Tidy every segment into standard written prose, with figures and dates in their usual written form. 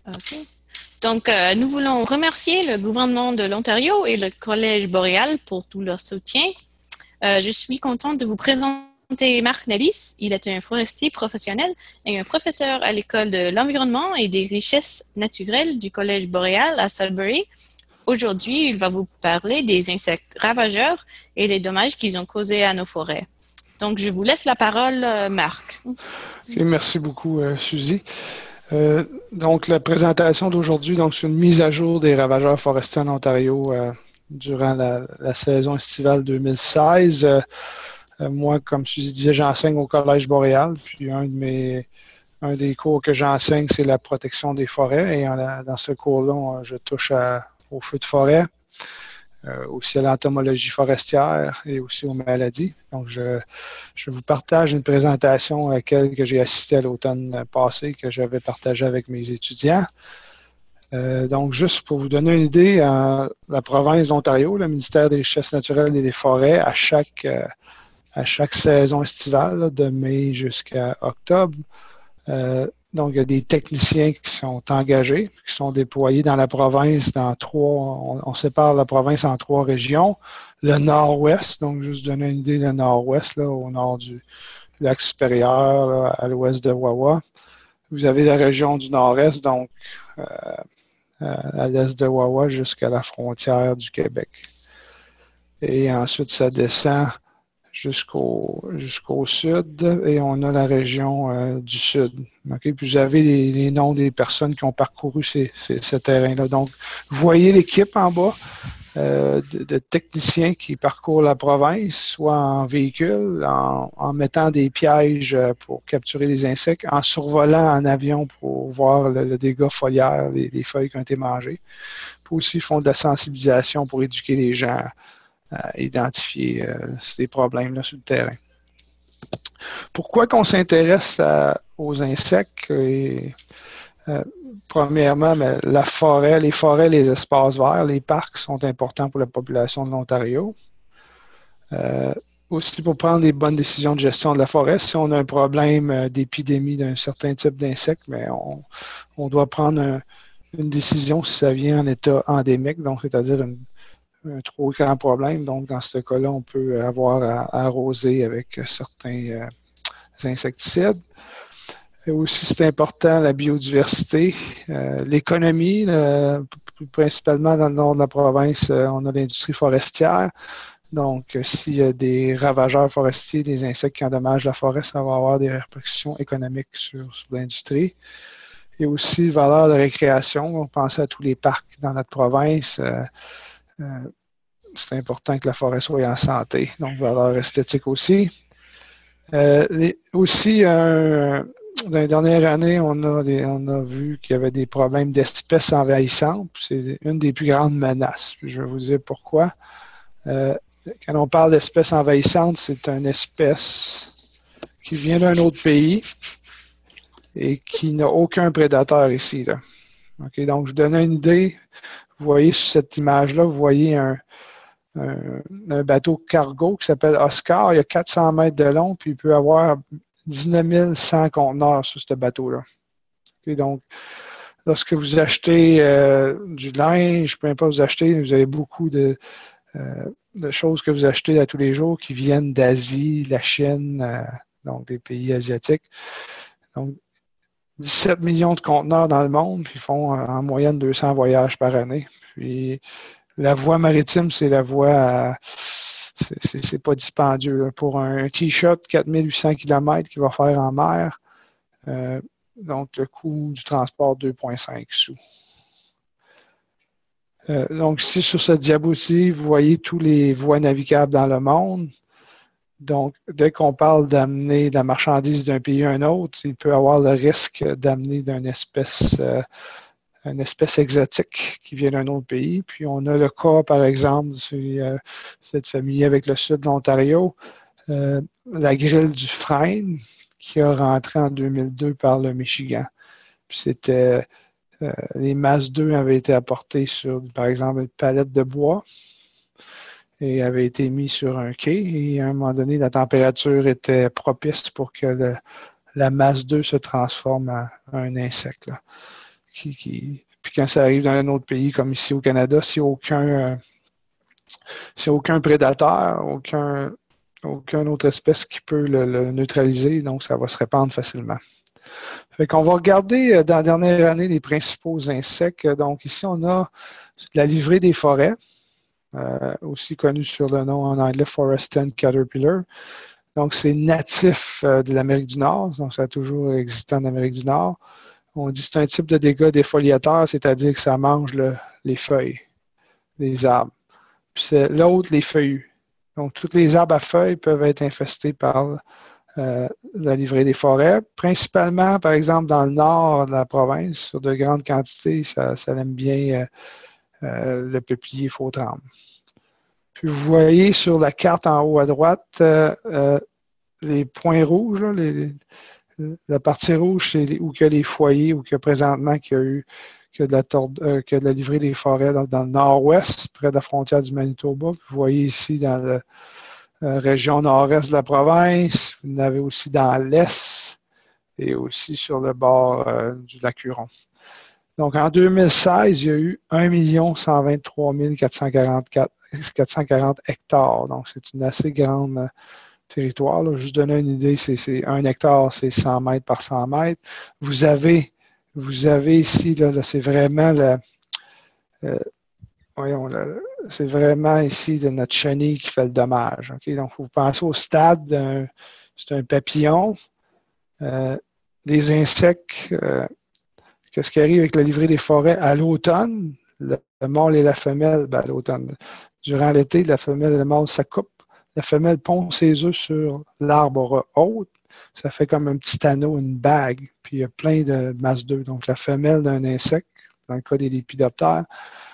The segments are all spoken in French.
OK. Donc, nous voulons remercier le gouvernement de l'Ontario et le Collège Boréal pour tout leur soutien. Je suis contente de vous présenter Marc Nellis. Il est un forestier professionnel et un professeur à l'École de l'environnement et des richesses naturelles du Collège Boréal à Sudbury. Aujourd'hui, il va vous parler des insectes ravageurs et des dommages qu'ils ont causés à nos forêts. Donc, je vous laisse la parole, Marc. OK, merci beaucoup, Suzy. Donc, la présentation d'aujourd'hui, donc, c'est une mise à jour des ravageurs forestiers en Ontario durant la saison estivale 2016. Moi, comme Suzy disait, j'enseigne au Collège Boréal, puis un des cours que j'enseigne, c'est la protection des forêts. Et dans ce cours-là, je touche aux feux de forêt, aussi à l'entomologie forestière et aussi aux maladies. Donc, je vous partage une présentation à laquelle que j'ai assisté à l'automne passé, que j'avais partagée avec mes étudiants. Donc, juste pour vous donner une idée, la province d'Ontario, le ministère des Richesses naturelles et des Forêts, à chaque saison estivale, là, de mai jusqu'à octobre, donc, il y a des techniciens qui sont engagés, qui sont déployés dans la province dans on sépare la province en 3 régions. Le nord-ouest, donc juste donner une idée, le nord-ouest, là, au nord du lac supérieur, là, à l'ouest de Wawa. Vous avez la région du nord-est, donc à l'est de Wawa jusqu'à la frontière du Québec. Et ensuite, ça descend jusqu'au sud et on a la région du sud. Okay? Puis vous avez les noms des personnes qui ont parcouru ce terrain-là. Donc, vous voyez l'équipe en bas de techniciens qui parcourent la province, soit en véhicule, en mettant des pièges pour capturer des insectes, en survolant en avion pour voir le dégât foliaire, les feuilles qui ont été mangées. Puis aussi, ils font de la sensibilisation pour éduquer les gens à identifier ces problèmes-là sur le terrain. Pourquoi qu'on s'intéresse aux insectes? Premièrement, la forêt, les forêts, les espaces verts, les parcs sont importants pour la population de l'Ontario. Aussi pour prendre les bonnes décisions de gestion de la forêt. Si on a un problème d'épidémie d'un certain type d'insecte, mais on doit prendre une décision si ça vient en état endémique, donc c'est-à-dire un trop grand problème. Donc, dans ce cas-là, on peut avoir à arroser avec certains insecticides. Et aussi, c'est important, la biodiversité, l'économie, principalement dans le nord de la province, on a l'industrie forestière. Donc, s'il y a des ravageurs forestiers, des insectes qui endommagent la forêt, ça va avoir des répercussions économiques sur l'industrie. Et aussi, valeur de récréation. On pense à tous les parcs dans notre province. C'est important que la forêt soit en santé, donc valeur esthétique aussi. Aussi, dans les dernières années, on a vu qu'il y avait des problèmes d'espèces envahissantes. C'est une des plus grandes menaces. Je vais vous dire pourquoi. Quand on parle d'espèces envahissantes, c'est une espèce qui vient d'un autre pays et qui n'a aucun prédateur ici. Là. Okay, donc, je vous donne une idée. Vous voyez sur cette image-là, vous voyez un bateau cargo qui s'appelle Oscar. Il y a 400 mètres de long, puis il peut avoir 19 100 conteneurs sur ce bateau-là. Okay, donc, lorsque vous achetez du linge, peu importe vous achetez, vous avez beaucoup de choses que vous achetez à tous les jours qui viennent d'Asie, la Chine, donc des pays asiatiques. Donc, 17 millions de conteneurs dans le monde, puis ils font en moyenne 200 voyages par année. Puis, la voie maritime, c'est la voie, c'est pas dispendieux. Là. Pour un T-shirt 4800 km qu'il va faire en mer, donc le coût du transport 2,5 sous. Donc ici, sur cette diapositive, vous voyez tous les voies navigables dans le monde. Donc, dès qu'on parle d'amener de la marchandise d'un pays à un autre, il peut y avoir le risque d'amener une espèce exotique qui vient d'un autre pays. Puis on a le cas, par exemple, cette famille avec le sud de l'Ontario, la grille du frêne qui a rentré en 2002 par le Michigan. Puis c'était les masses d'œufs avaient été apportées sur, par exemple, une palette de bois et avaient été mis sur un quai. Et à un moment donné, la température était propice pour que la masse d'œufs se transforme en un insecte. Là. Puis quand ça arrive dans un autre pays, comme ici au Canada, s'il n'y a aucun prédateur, aucune autre espèce qui peut le neutraliser, donc ça va se répandre facilement. Fait qu'on va regarder dans la dernière année les principaux insectes. Donc ici, on a la livrée des forêts, aussi connue sur le nom en anglais Forest Ant Caterpillar. Donc c'est natif de l'Amérique du Nord, donc ça a toujours existé en Amérique du Nord. On dit que c'est un type de dégâts défoliateur, c'est-à-dire que ça mange les feuilles, les arbres. Puis c'est l'autre, les feuillus. Donc, tous les arbres à feuilles peuvent être infestés par la livrée des forêts. Principalement, par exemple, dans le nord de la province, sur de grandes quantités, ça aime bien le peuplier faux-tremble. Puis vous voyez sur la carte en haut à droite, les points rouges, là, la partie rouge, c'est où il y a les foyers, où il y a présentement qu'il y a de la livrée des forêts dans le nord-ouest, près de la frontière du Manitoba. Puis vous voyez ici dans la région nord-est de la province, vous en avez aussi dans l'est et aussi sur le bord du lac Huron. Donc en 2016, il y a eu 1 123 440 hectares. Donc c'est une assez grande territoire. Là. Juste donner une idée, c'est 1 hectare, c'est 100 mètres par 100 mètres. Vous avez ici, là, c'est vraiment c'est vraiment ici notre chenille qui fait le dommage. Okay? Donc, vous pensez au stade c'est un papillon. Les insectes, qu'est-ce qui arrive avec la livrée des forêts à l'automne? Le mâle et la femelle, à l'automne. Durant l'été, la femelle et le mâle s'accoupent. La femelle pond ses œufs sur l'arbre haute. Ça fait comme un petit anneau, une bague. Puis il y a plein de masses d'œufs. Donc la femelle d'un insecte, dans le cas des lépidoptères,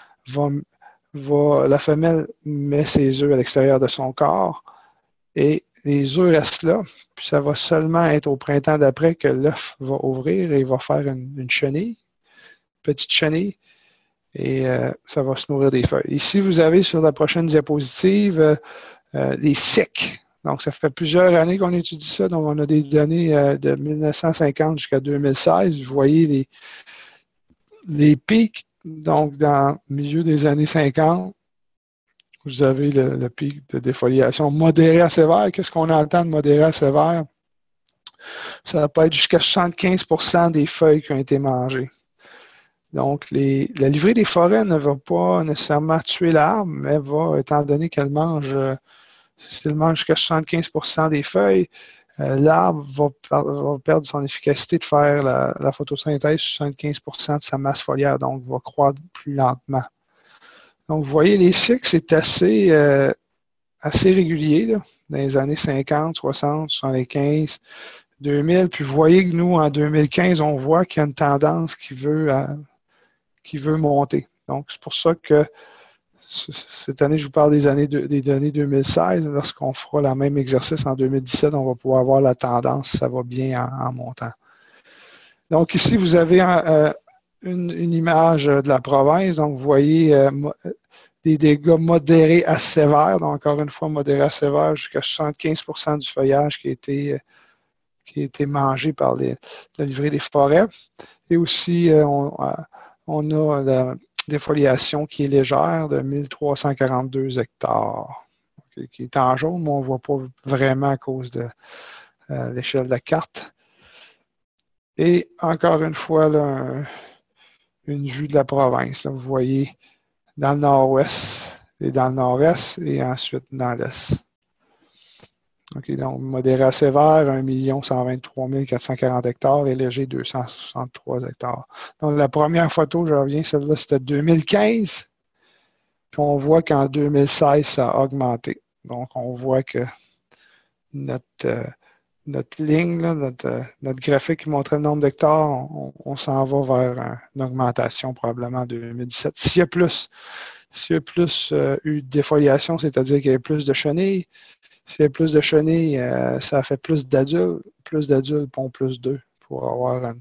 la femelle met ses œufs à l'extérieur de son corps et les œufs restent là. Puis ça va seulement être au printemps d'après que l'œuf va ouvrir et il va faire une chenille, petite chenille. Et ça va se nourrir des feuilles. Ici, vous avez sur la prochaine diapositive les cycles. Donc, ça fait plusieurs années qu'on étudie ça. Donc, on a des données de 1950 jusqu'à 2016. Vous voyez les pics. Donc, dans le milieu des années 50, vous avez le pic de défoliation modéré à sévère. Qu'est-ce qu'on entend de modéré à sévère? Ça peut être jusqu'à 75% des feuilles qui ont été mangées. Donc, la livrée des forêts ne va pas nécessairement tuer l'arbre, mais étant donné qu'elle mange, si elle mange jusqu'à 75% des feuilles, l'arbre va perdre son efficacité de faire la photosynthèse sur 75% de sa masse foliaire, donc va croître plus lentement. Donc, vous voyez, les cycles, c'est assez régulier, là, dans les années 50, 60, 75, 2000. Puis vous voyez que nous, en 2015, on voit qu'il y a une tendance qui veut monter. Donc, c'est pour ça que cette année, je vous parle des données 2016. Lorsqu'on fera le même exercice en 2017, on va pouvoir voir la tendance, ça va bien en montant. Donc, ici, vous avez une image de la province. Donc, vous voyez des dégâts modérés à sévères. Donc, encore une fois, modérés à sévères, jusqu'à 75% du feuillage qui a été mangé par la livrée des forêts. Et aussi, on a la défoliation qui est légère de 1342 hectares, qui est en jaune, mais on ne voit pas vraiment à cause de l'échelle de la carte. Et encore une fois, là, une vue de la province. Là, vous voyez dans le nord-ouest et dans le nord-est et ensuite dans l'est. Okay, donc, modéré à sévère, 1 123 440 hectares et léger, 263 hectares. Donc, la première photo, je reviens, celle-là, c'était 2015. Puis, on voit qu'en 2016, ça a augmenté. Donc, on voit que notre ligne, là, notre graphique qui montrait le nombre d'hectares, on s'en va vers une augmentation probablement en 2017. S'il y a plus eu de défoliation, c'est-à-dire qu'il y a plus de chenilles, s'il y a plus de chenilles, ça fait plus d'adultes. Plus d'adultes pondent plus d'œufs pour avoir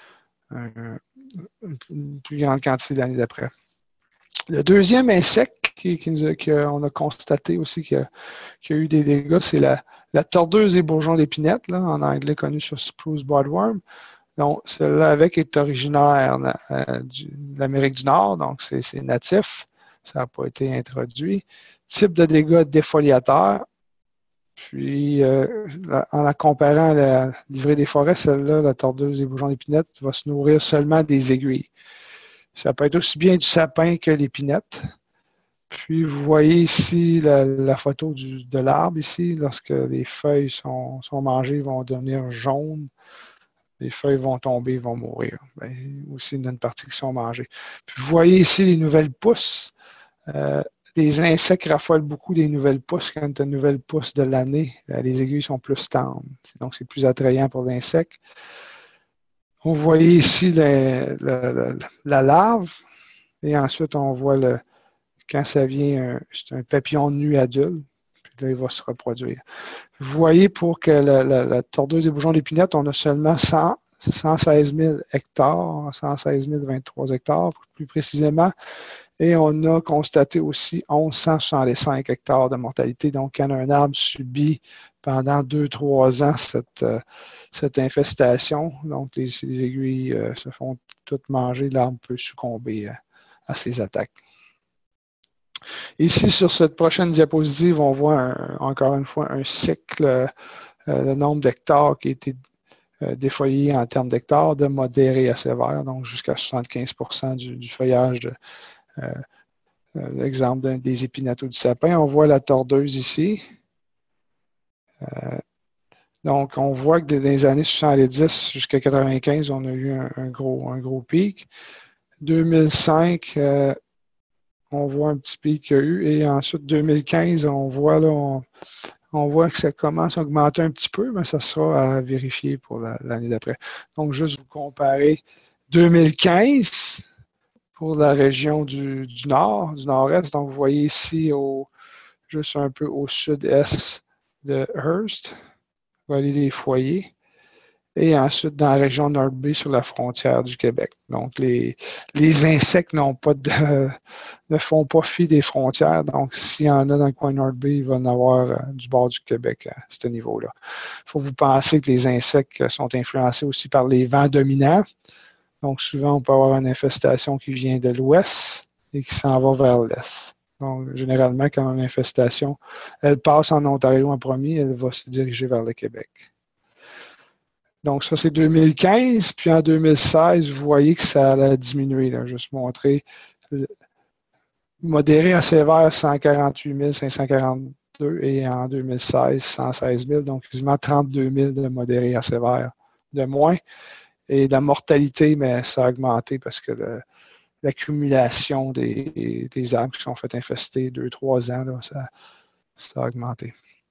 une plus grande quantité l'année d'après. Le deuxième insecte qu'on a constaté aussi qu'il y a eu des dégâts, c'est la tordeuse et bourgeon d'épinette, là, en anglais connu sur Spruce Boardworm. Donc, celle-là avec est originaire de l'Amérique du Nord, donc c'est natif, ça n'a pas été introduit. Type de dégâts défoliateurs, puis en la comparant à la livrée des forêts, celle-là, la tordeuse des bourgeons d'épinette, va se nourrir seulement des aiguilles. Ça peut être aussi bien du sapin que l'épinette. Puis, vous voyez ici la photo de l'arbre, ici, lorsque les feuilles sont mangées, ils vont devenir jaunes. Les feuilles vont tomber, ils vont mourir. Bien, aussi, il y en a une partie qui sont mangées. Puis, vous voyez ici les nouvelles pousses. Les insectes raffolent beaucoup des nouvelles pousses. Quand tu as une nouvelle pousse de l'année, les aiguilles sont plus tendres. Donc, c'est plus attrayant pour l'insecte. Vous voyez ici la larve. Et ensuite, on voit quand ça vient, c'est un papillon de nuit adulte. Puis là, il va se reproduire. Vous voyez, pour que la tordeuse des bourgeons d'épinette, on a seulement 116 000 hectares, 116 023 hectares plus précisément. Et on a constaté aussi 1165 hectares de mortalité. Donc, quand un arbre subit pendant 2-3 ans cette infestation, donc les aiguilles se font toutes manger, l'arbre peut succomber à ces attaques. Ici, sur cette prochaine diapositive, on voit encore une fois un cycle, le nombre d'hectares qui a été défolié en termes d'hectares, de modéré à sévère, donc jusqu'à 75 du feuillage l'exemple des épinettes ou du sapin. On voit la tordeuse ici. Donc, on voit que dans les années 70 jusqu'à 95, on a eu un gros pic. 2005, on voit un petit pic qu'il y a eu. Et ensuite, 2015, on voit que ça commence à augmenter un petit peu, mais ça sera à vérifier pour l'année d'après. Donc, juste vous comparer 2015 pour la région du nord, du nord-est. Donc, vous voyez ici, juste un peu au sud-est de Hearst, voyez les foyers. Et ensuite, dans la région North Bay, sur la frontière du Québec. Donc, les insectes ne font pas fi des frontières. Donc, s'il y en a dans le coin North Bay, il va en avoir du bord du Québec à ce niveau-là. Il faut vous penser que les insectes sont influencés aussi par les vents dominants. Donc, souvent, on peut avoir une infestation qui vient de l'ouest et qui s'en va vers l'est. Donc, généralement, quand une infestation, elle passe en Ontario en premier, elle va se diriger vers le Québec. Donc, ça, c'est 2015. Puis en 2016, vous voyez que ça a diminué. Là. Juste montrer. Modéré à sévère, 148 542. Et en 2016, 116 000. Donc, quasiment 32 000 de modéré à sévère de moins. Et la mortalité, mais ça a augmenté parce que l'accumulation des arbres qui sont fait infester 2-3 ans, là, ça a augmenté.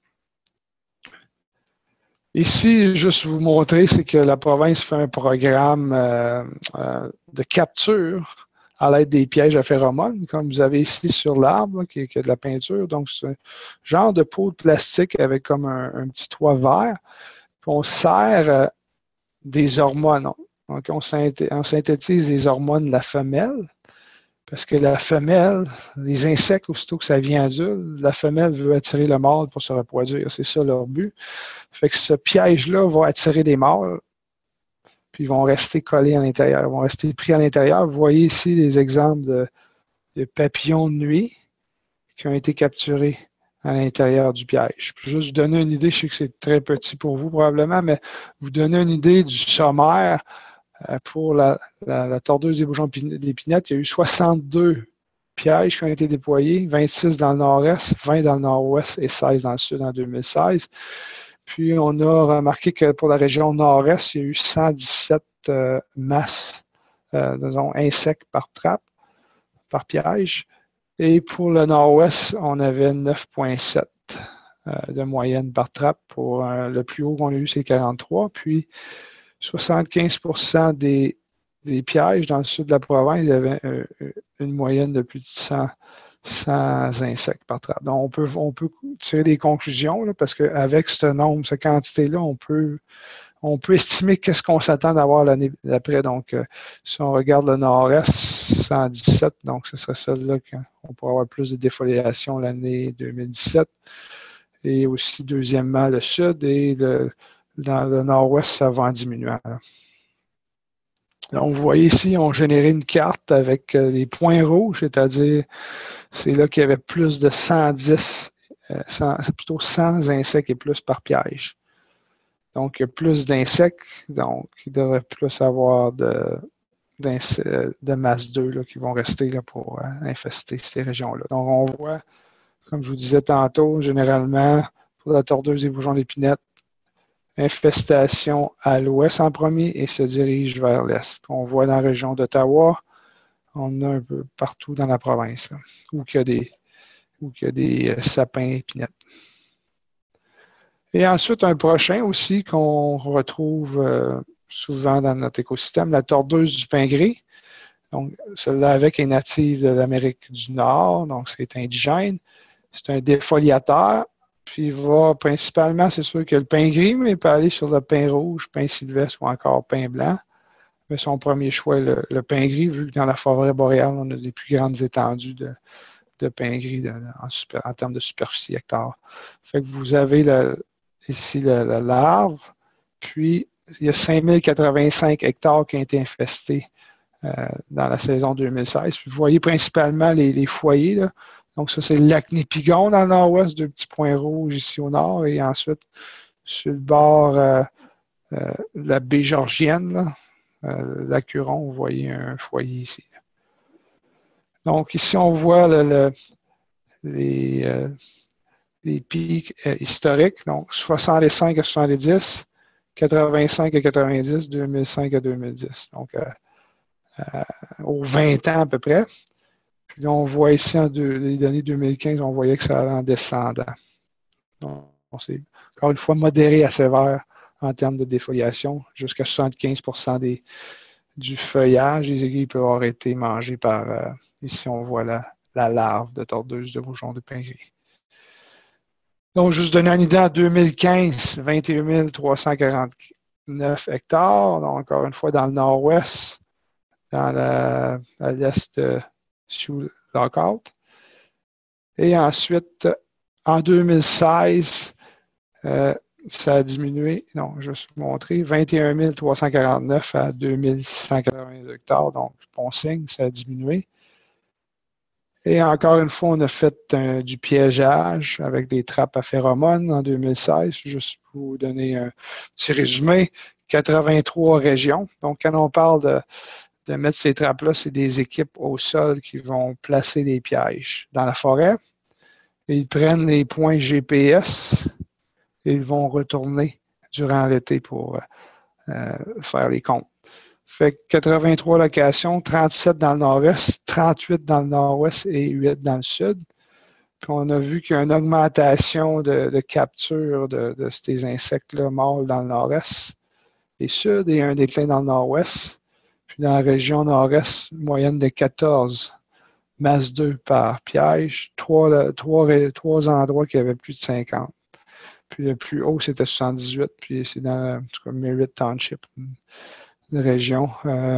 Ici, juste vous montrer, c'est que la province fait un programme de capture à l'aide des pièges à phéromones, comme vous avez ici sur l'arbre, qui est de la peinture. Donc, c'est un genre de peau de plastique avec comme un petit toit vert. Puis on sert des hormones. Donc, on synthétise les hormones de la femelle, parce que la femelle, les insectes, aussitôt que ça vient adulte, la femelle veut attirer le mâle pour se reproduire. C'est ça leur but. Fait que ce piège-là va attirer des mâles, puis ils vont rester collés à l'intérieur, ils vont rester pris à l'intérieur. Vous voyez ici les exemples de papillons de nuit qui ont été capturés à l'intérieur du piège. Puis juste vous donner une idée, je sais que c'est très petit pour vous probablement, mais vous donner une idée du sommaire pour la tordeuse des bourgeons d'épinette. Il y a eu 62 pièges qui ont été déployés, 26 dans le nord-est, 20 dans le nord-ouest et 16 dans le sud en 2016. Puis on a remarqué que pour la région nord-est, il y a eu 117 masses, disons, insectes par trappe, par piège. Et pour le nord-ouest, on avait 9,7 de moyenne par trappe. Pour le plus haut qu'on a eu, c'est 43. Puis 75% des pièges dans le sud de la province, il y avait une moyenne de plus de 100 insectes par trappe. Donc, on peut tirer des conclusions, là, parce qu'avec ce nombre, cette quantité-là, on peut estimer qu'est-ce qu'on s'attend d'avoir l'année d'après. Donc, si on regarde le nord-est, 117, donc ce serait celle-là qu'on pourrait avoir plus de défoliation l'année 2017. Et aussi, deuxièmement, le sud et dans le nord-ouest, ça va en diminuant. Là. Donc, vous voyez ici, on généré une carte avec des points rouges, c'est-à-dire, c'est là qu'il y avait plus de 110, c'est plutôt 100 insectes et plus par piège. Donc, il y a plus d'insectes, donc il devrait plus avoir de masse 2 là, qui vont rester là, pour infester ces régions-là. Donc, on voit, comme je vous disais tantôt, généralement, pour la tordeuse et bourgeons d'épinette, infestation à l'ouest en premier et se dirige vers l'est. On voit dans la région d'Ottawa, on a un peu partout dans la province, là, où il y a des sapins épinettes. Et ensuite, un prochain aussi qu'on retrouve souvent dans notre écosystème, la tordeuse du pin gris. Donc, celle-là avec est native de l'Amérique du Nord, donc c'est indigène. C'est un défoliateur, puis il va principalement, c'est sûr que le pin gris, mais il peut aller sur le pin rouge, pin sylvestre ou encore pin blanc. Mais son premier choix est le pin gris, vu que dans la forêt boréale, on a des plus grandes étendues de pin gris en termes de superficie hectare. Fait que vous avez ici la larve, puis il y a 5085 hectares qui ont été infestés dans la saison 2016. Puis vous voyez principalement les foyers, là. Donc ça, c'est le lac Nipigon dans le nord-ouest, 2 petits points rouges ici au nord, et ensuite, sur le bord de la baie Georgienne, lac Huron, vous voyez un foyer ici. Donc ici, on voit les pics historiques, donc 65 à 70, 85 à 90, 2005 à 2010. Donc, aux 20 ans à peu près. Puis là, on voit ici, les données 2015, on voyait que ça allait en descendant. Donc, c'est encore une fois modéré à sévère en termes de défoliation. Jusqu'à 75% du feuillage, les aiguilles peuvent avoir été mangées par, ici on voit la larve de tordeuse de bourgeon de pin gris. Donc, juste donner une idée, en 2015, 21 349 hectares. Donc, encore une fois, dans le nord-ouest, à l'est de Sioux Lookout. Et ensuite, en 2016, ça a diminué. Non, je vais vous montrer. 21 349 à 2680 hectares. Donc, bon signe, ça a diminué. Et encore une fois, on a fait du piégeage avec des trappes à phéromones en 2016. Juste pour vous donner un petit résumé. 83 régions. Donc, quand on parle de mettre ces trappes-là, c'est des équipes au sol qui vont placer des pièges dans la forêt. Ils prennent les points GPS et ils vont retourner durant l'été pour faire les comptes. Fait que 83 locations, 37 dans le nord-est, 38 dans le nord-ouest et 8 dans le sud. Puis on a vu qu'il y a une augmentation de capture de ces insectes-là mâles dans le nord-est et sud et un déclin dans le nord-ouest. Puis dans la région nord-est, une moyenne de 14 masse 2 par piège, trois endroits qui avaient plus de 50. Puis le plus haut, c'était 78, puis c'est dans, en tout cas, Merritt Township, une région.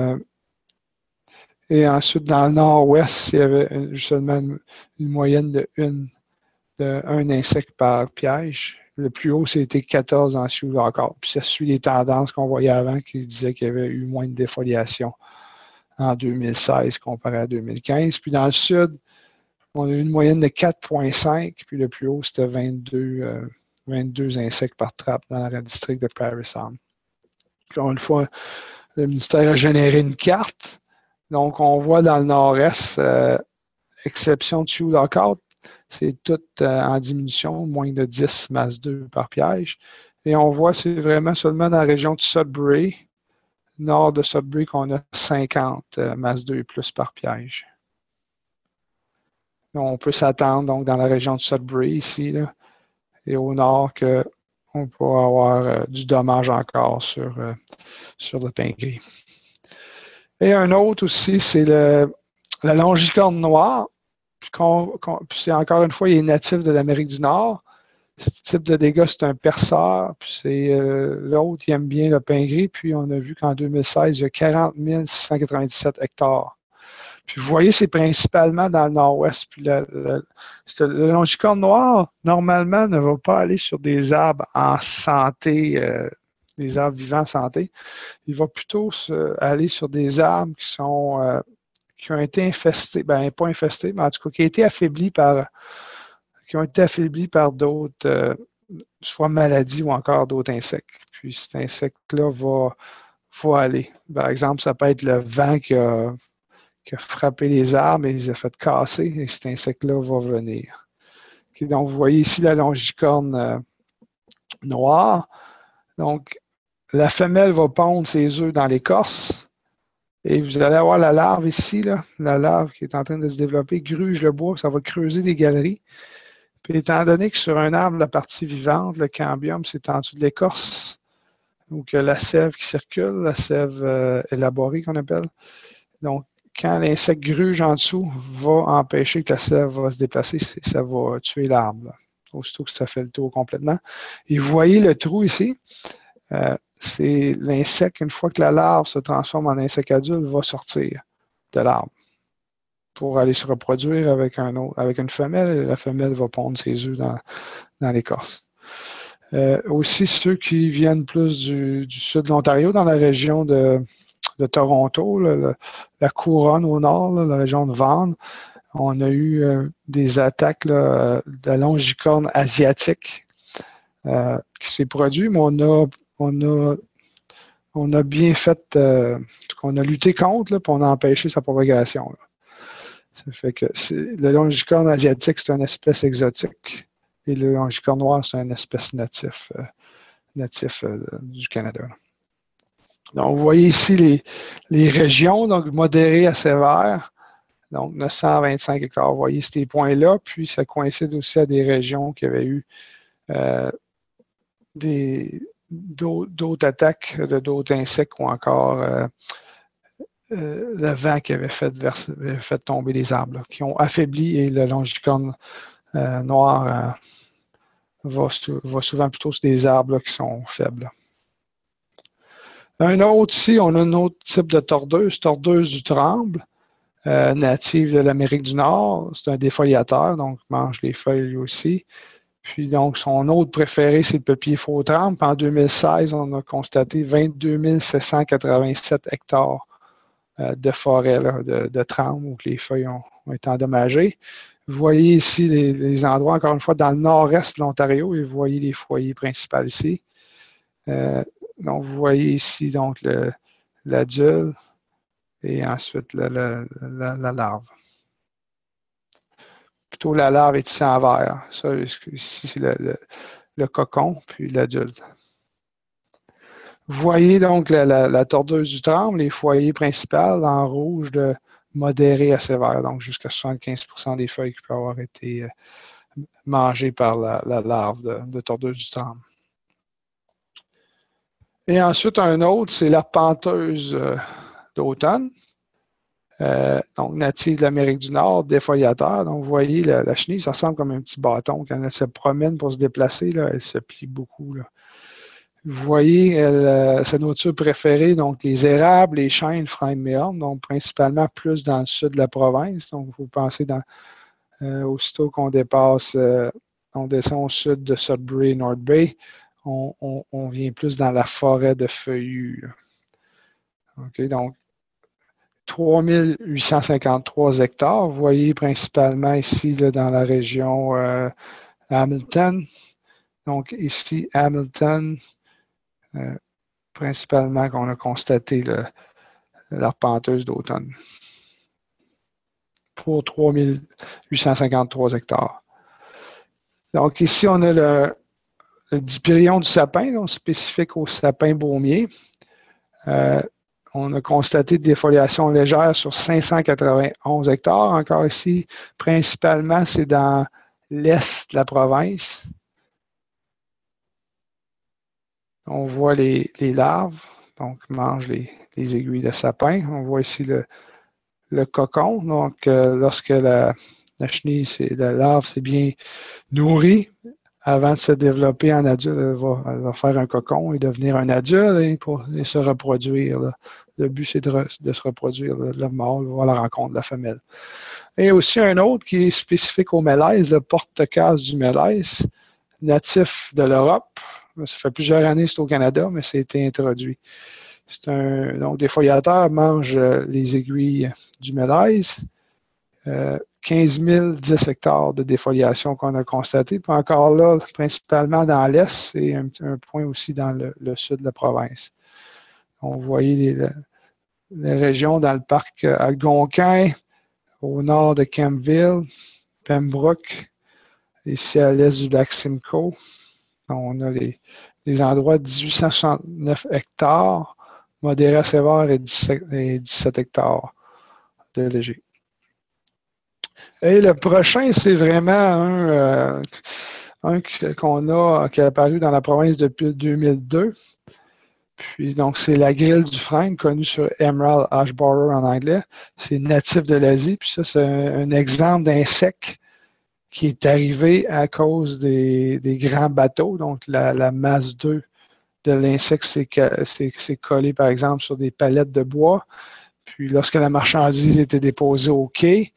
Et ensuite, dans le nord-ouest, il y avait seulement une moyenne de un insecte par piège. Le plus haut, c'était 14 en Sioux encore. Puis ça suit les tendances qu'on voyait avant qui disaient qu'il y avait eu moins de défoliation en 2016 comparé à 2015. Puis dans le sud, on a eu une moyenne de 4,5, puis le plus haut, c'était 22 insectes par trappe dans le district de Prairie Sound. Encore une fois, le ministère a généré une carte. Donc, on voit dans le nord-est, exception de Sioux Lookout, c'est tout en diminution, moins de 10 masse 2 par piège. Et on voit, c'est vraiment seulement dans la région de Sudbury, nord de Sudbury, qu'on a 50 masse 2 et plus par piège. Donc, on peut s'attendre, donc, dans la région de Sudbury, ici, là, et au nord, qu'on pourra avoir du dommage encore sur le pin gris. Et un autre aussi, c'est la longicorne noire. Puis c'est encore une fois, il est natif de l'Amérique du Nord. Ce type de dégâts, c'est un perceur. Puis c'est l'autre, il aime bien le pin gris. Puis on a vu qu'en 2016, il y a 40 697 hectares. Puis vous voyez, c'est principalement dans le nord-ouest. Puis le longicorne noire, normalement, ne va pas aller sur des arbres en santé des arbres vivants en santé. Il va plutôt aller sur des arbres qui ont été infestés, ben pas infestés, mais en tout cas qui ont été affaiblis par d'autres, soit maladies ou encore d'autres insectes. Puis cet insecte-là va aller. Par exemple, ça peut être le vent qui a frappé les arbres et les a fait casser, et cet insecte-là va venir. Okay, donc, vous voyez ici la longicorne noire. Donc, la femelle va pondre ses œufs dans l'écorce. Et vous allez avoir la larve ici, là, la larve qui est en train de se développer, gruge le bois, ça va creuser des galeries. Puis étant donné que sur un arbre, la partie vivante, le cambium, c'est en dessous de l'écorce, donc la sève qui circule, la sève élaborée qu'on appelle. Donc, quand l'insecte gruge en dessous, va empêcher que la sève va se déplacer, ça va tuer l'arbre. Aussitôt que ça fait le tour complètement. Et vous voyez le trou ici, c'est l'insecte, une fois que la larve se transforme en insecte adulte, va sortir de l'arbre pour aller se reproduire avec une femelle, et la femelle va pondre ses œufs dans l'écorce. Aussi, ceux qui viennent plus du sud de l'Ontario, dans la région de Toronto, la couronne au nord, là, la région de Vaughan, on a eu des attaques de longicorne asiatique qui s'est produit, mais on a bien fait, on a lutté contre, là, puis on a empêché sa propagation. Là. Ça fait que le longicorne asiatique, c'est une espèce exotique, et le longicorne noir, c'est une espèce natif du Canada. Là. Donc, vous voyez ici les régions, donc modérées à sévères, donc 925 hectares. Vous voyez ces points-là, puis ça coïncide aussi à des régions qui avaient eu d'autres attaques de d'autres insectes ou encore le vent qui avait fait tomber les arbres, là, qui ont affaibli, et le longicorne noir va souvent plutôt sur des arbres là, qui sont faibles. Là. Un autre ici, on a un autre type de tordeuse du tremble, native de l'Amérique du Nord. C'est un défoliateur, donc mange les feuilles lui aussi. Puis donc, son autre préféré, c'est le peuplier faux-tremble. En 2016, on a constaté 22 787 hectares de forêt là, de tremble où les feuilles ont été endommagées. Vous voyez ici les endroits, encore une fois, dans le nord-est de l'Ontario, et vous voyez les foyers principaux ici. Donc, vous voyez ici donc l'adulte et ensuite la larve. Plutôt la larve est ici en vert. Ça, ici, c'est le cocon, puis l'adulte. Vous voyez donc la tordeuse du tremble, les foyers principaux en rouge de modéré à sévère, donc jusqu'à 75% des feuilles qui peuvent avoir été mangées par la larve de tordeuse du tremble. Et ensuite, un autre, c'est l'arpenteuse d'automne, donc native de l'Amérique du Nord, défoliateur. Donc, vous voyez, la chenille, ça ressemble comme un petit bâton. Quand elle se promène pour se déplacer, là, elle se plie beaucoup. Là. Vous voyez, sa nourriture préférée, donc les érables, les chênes, frênes, méornes, donc principalement plus dans le sud de la province. Donc, vous pensez aussitôt qu'on dépasse, on descend au sud de Sudbury, North Bay, on vient plus dans la forêt de feuillus. OK, donc 3853 hectares. Vous voyez principalement ici là, dans la région Hamilton. Donc ici, Hamilton, principalement qu'on a constaté l'arpenteuse d'automne. Pour 3853 hectares. Donc ici, on a le dipyrion du sapin, donc spécifique au sapin baumier. On a constaté des défoliations légères sur 591 hectares. Encore ici, principalement, c'est dans l'est de la province. On voit les larves, donc mangent les aiguilles de sapin. On voit ici le cocon. Donc, lorsque la chenille, la larve s'est bien nourrie, avant de se développer en adulte, elle va faire un cocon et devenir un adulte et se reproduire. Là. Le but, c'est de se reproduire. Le mâle va à la rencontre de la femelle. Et aussi un autre qui est spécifique au mélèze, le porte-casse du mélèze, natif de l'Europe. ça fait plusieurs années que c'est au Canada, mais ça a été introduit. Donc, des foliateurs mangent les aiguilles du mélèze. 15 010 hectares de défoliation qu'on a constaté. Puis encore là, principalement dans l'Est et un point aussi dans le sud de la province. On voyait les régions dans le parc algonquin, au nord de Campville, Pembroke, ici à l'est du lac Simcoe. On a les endroits de 1869 hectares, modéré à sévère et 17 hectares de léger. Et le prochain, c'est vraiment un qui est apparu dans la province depuis 2002. Puis, donc, c'est la grille du frêne, connue sur Emerald Ash Borer en anglais. C'est natif de l'Asie. Puis ça, c'est un exemple d'insecte qui est arrivé à cause des grands bateaux. Donc, la masse 2 de l'insecte s'est collée, par exemple, sur des palettes de bois. Puis, lorsque la marchandise était déposée au quai,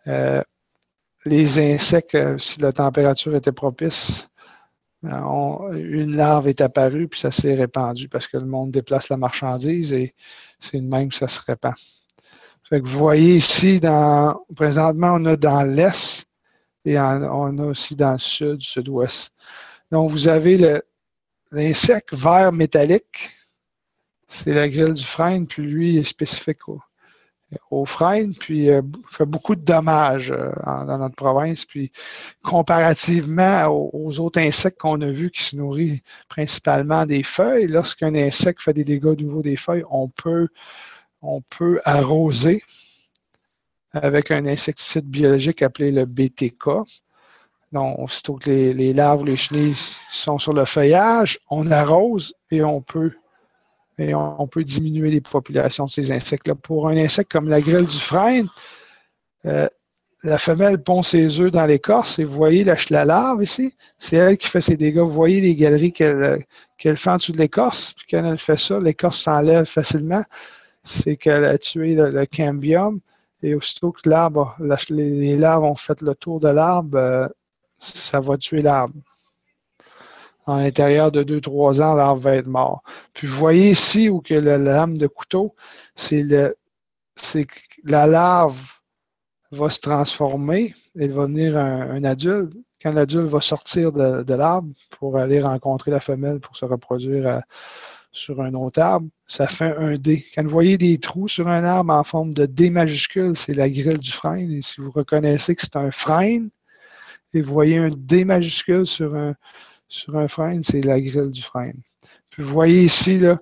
les insectes, si la température était propice, une larve est apparue, puis ça s'est répandu parce que le monde déplace la marchandise et c'est de même que ça se répand. Fait que vous voyez ici, présentement, on a dans l'Est et on a aussi dans le Sud, Sud-Ouest. Donc, vous avez l'insecte vert métallique, c'est la grille du frêne, puis lui est spécifique au frêne, puis fait beaucoup de dommages dans notre province. Puis comparativement aux autres insectes qu'on a vus qui se nourrissent principalement des feuilles, lorsqu'un insecte fait des dégâts au niveau des feuilles, on peut arroser avec un insecticide biologique appelé le BTK. Donc, aussitôt que les larves ou les chenilles sont sur le feuillage, on arrose et on peut diminuer les populations de ces insectes-là. Pour un insecte comme la grille du frêne, la femelle pond ses œufs dans l'écorce et vous voyez la larve ici, c'est elle qui fait ses dégâts. Vous voyez les galeries qu'elle fait en dessous de l'écorce, puis quand elle fait ça, l'écorce s'enlève facilement. C'est qu'elle a tué le cambium et aussitôt que les larves ont fait le tour de l'arbre, ça va tuer l'arbre. À l'intérieur de 2-3 ans, l'arbre va être mort. Puis vous voyez ici où que la lame de couteau, c'est que la larve va se transformer, elle va devenir un adulte. Quand l'adulte va sortir de l'arbre pour aller rencontrer la femelle pour se reproduire sur un autre arbre, ça fait un D. Quand vous voyez des trous sur un arbre en forme de D majuscule, c'est la grille du frêne. Et si vous reconnaissez que c'est un frêne, et vous voyez un D majuscule sur un frêne, c'est la grille du frêne. Puis vous voyez ici, là,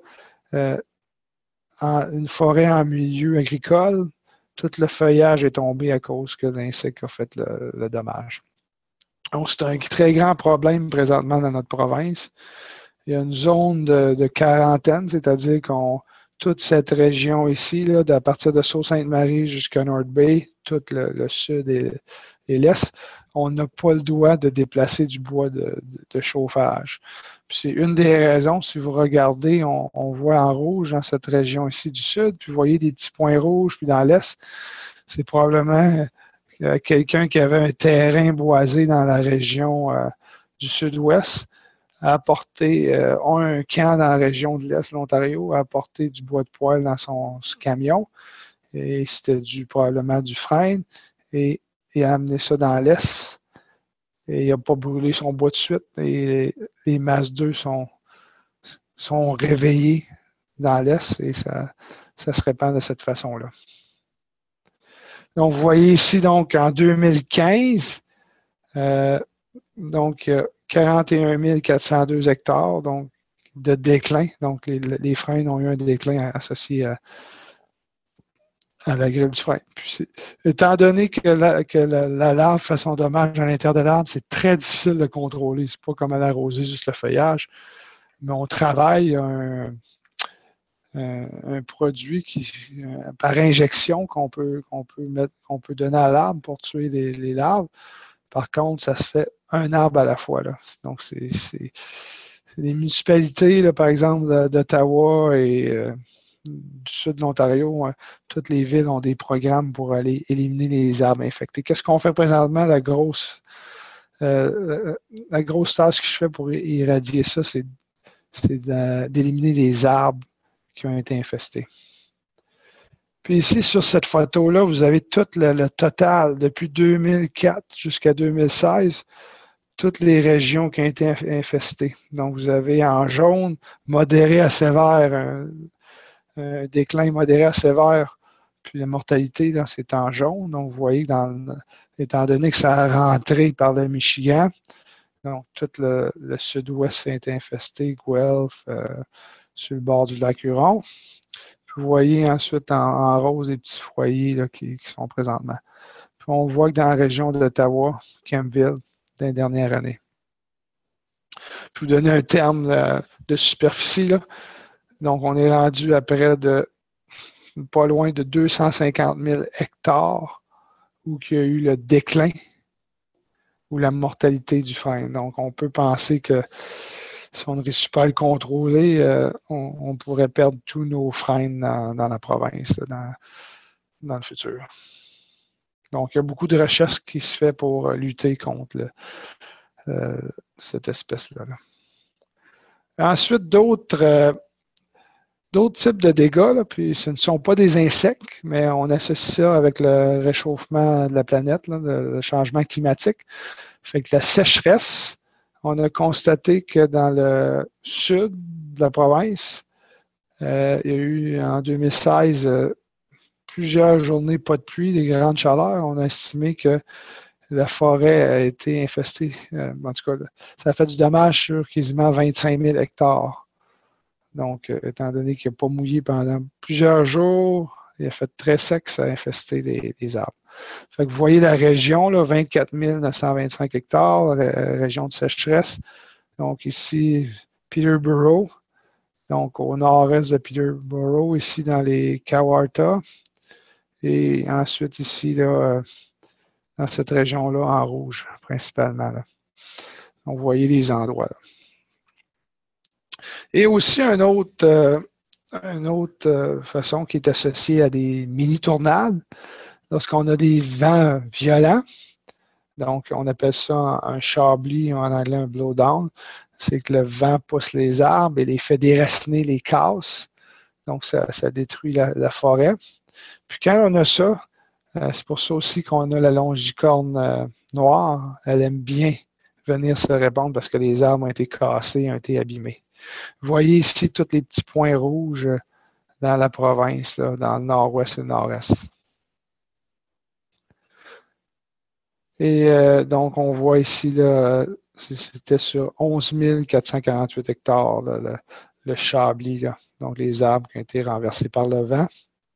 une forêt en milieu agricole, tout le feuillage est tombé à cause que l'insecte a fait le dommage. Donc, c'est un très grand problème présentement dans notre province. Il y a une zone de quarantaine, c'est-à-dire toute cette région ici, là, à partir de Sault-Sainte-Marie jusqu'à North Bay, tout le sud et l'est, on n'a pas le droit de déplacer du bois de chauffage. C'est une des raisons, si vous regardez, on voit en rouge dans cette région ici du sud, puis vous voyez des petits points rouges, puis dans l'est, c'est probablement quelqu'un qui avait un terrain boisé dans la région du sud-ouest, a apporté un camp dans la région de l'Est, l'Ontario, a apporté du bois de poêle dans son camion, et c'était probablement du frêne, et il a amené ça dans l'Est, et il n'a pas brûlé son bois de suite, et les masses d'œufs sont réveillées dans l'Est, et ça se répand de cette façon-là. Donc, vous voyez ici, donc, en 2015, donc, 41 402 hectares donc, de déclin. Donc, les frênes ont eu un déclin associé à la grille du frêne. Puis étant donné que la larve fait son dommage à l'intérieur de l'arbre, c'est très difficile de contrôler. C'est pas comme à l'arroser juste le feuillage. Mais on travaille un produit par injection qu'on peut donner à l'arbre pour tuer les larves. Par contre, ça se fait un arbre à la fois. Là. Donc, c'est des municipalités, là, par exemple, d'Ottawa et du sud de l'Ontario. Toutes les villes ont des programmes pour aller éliminer les arbres infectés. Qu'est-ce qu'on fait présentement? La grosse tâche que je fais pour éradier ça, c'est c'est d'éliminer les arbres qui ont été infestés. Puis ici, sur cette photo-là, vous avez tout le total depuis 2004 jusqu'à 2016, toutes les régions qui ont été infestées. Donc, vous avez en jaune, modéré à sévère, un déclin modéré à sévère, puis la mortalité, là, c'est en jaune. Donc, vous voyez, étant donné que ça a rentré par le Michigan, donc tout le sud-ouest a été infesté, Guelph, sur le bord du lac Huron. Puis vous voyez ensuite en rose les petits foyers là, qui sont présentement. Puis on voit que dans la région de l'Ottawa, Campbell, dans les dernières années. Je vais vous donner un terme de superficie. Là. Donc, on est rendu à près de pas loin de 250 000 hectares où il y a eu le déclin ou la mortalité du frêne. Donc, on peut penser que si on ne réussit pas à le contrôler, on pourrait perdre tous nos frênes dans la province, là, dans le futur. Donc, il y a beaucoup de recherches qui se fait pour lutter contre cette espèce-là. Ensuite, d'autres types de dégâts, là, puis ce ne sont pas des insectes, mais on associe ça avec le réchauffement de la planète, là, le changement climatique. Fait que la sécheresse, on a constaté que dans le sud de la province, il y a eu en 2016 plusieurs journées pas de pluie, des grandes chaleurs. On a estimé que la forêt a été infestée. En tout cas, ça a fait du dommage sur quasiment 25 000 hectares. Donc, étant donné qu'il n'a pas mouillé pendant plusieurs jours, il a fait très sec, ça a infesté les arbres. Fait que vous voyez la région, là, 24 925 hectares, région de sécheresse. Donc, ici, Peterborough. Donc, au nord-est de Peterborough, ici dans les Kawartha. Et ensuite, ici, là, dans cette région-là, en rouge, principalement. Là. Donc, vous voyez les endroits. Là. Et aussi, une autre façon qui est associée à des mini-tornades, lorsqu'on a des vents violents, donc on appelle ça un chablis, en anglais un blowdown, c'est que le vent pousse les arbres et les fait déraciner, les casse, donc ça détruit la forêt. Puis quand on a ça, c'est pour ça aussi qu'on a la longicorne noire, elle aime bien venir se répandre parce que les arbres ont été cassés, ont été abîmés. Vous voyez ici tous les petits points rouges dans la province, là, dans le nord-ouest et le nord-est. Et donc, on voit ici, là, c'était sur 11 448 hectares, là, le chablis, là, donc les arbres qui ont été renversés par le vent.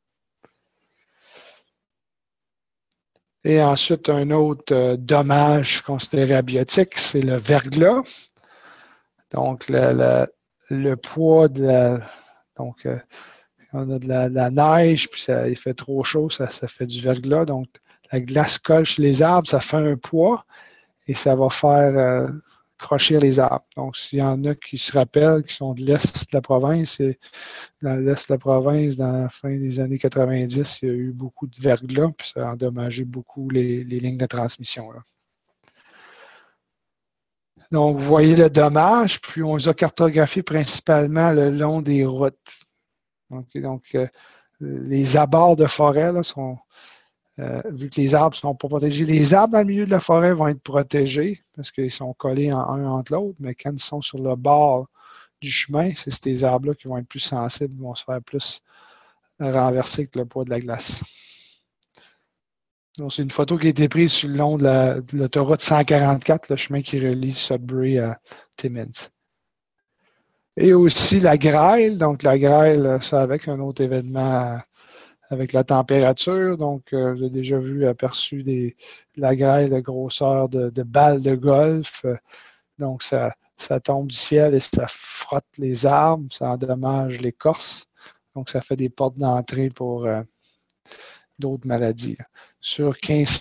Et ensuite, un autre dommage considéré abiotique, c'est le verglas. Donc, le poids de la... Donc, on a de la neige, puis il fait trop chaud, ça fait du verglas. Donc, la glace colle sur les arbres, ça fait un poids et ça va faire crochir les arbres. Donc, s'il y en a qui se rappellent, qui sont de l'Est de la province, et dans l'Est de la province, dans la fin des années 90, il y a eu beaucoup de verglas, puis ça a endommagé beaucoup les lignes de transmission. Là. Donc, vous voyez le dommage, puis on les a cartographiés principalement le long des routes. Donc les abords de forêt là, sont, vu que les arbres ne sont pas protégés, les arbres dans le milieu de la forêt vont être protégés parce qu'ils sont collés un entre l'autre, mais quand ils sont sur le bord du chemin, c'est ces arbres-là qui vont être plus sensibles, vont se faire plus renverser que le poids de la glace. Donc, c'est une photo qui a été prise sur le long de l'autoroute 144, le chemin qui relie Sudbury à Timmins. Et aussi la grêle. Donc, la grêle, ça avec un autre événement avec la température. Donc, j'ai déjà aperçu la grêle de grosseur de balles de golf. Donc, ça tombe du ciel et ça frotte les arbres, ça endommage l'écorce. Donc, ça fait des portes d'entrée pour d'autres maladies. Sur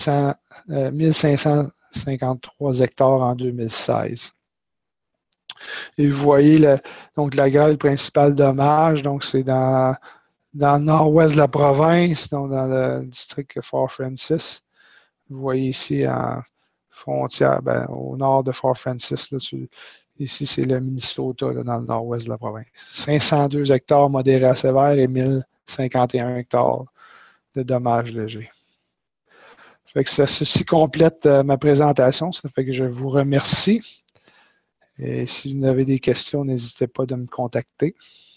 1553 hectares en 2016. Et vous voyez donc la grêle principale dommage, donc c'est dans le nord-ouest de la province, donc dans le district Fort Francis. Vous voyez ici en frontière, au nord de Fort Francis, là, Ici, c'est le Minnesota, là, dans le nord-ouest de la province. 502 hectares modérés à sévères et 1051 hectares de dommages légers. Fait que ceci complète ma présentation. Ça fait que je vous remercie. Et si vous avez des questions, n'hésitez pas de me contacter.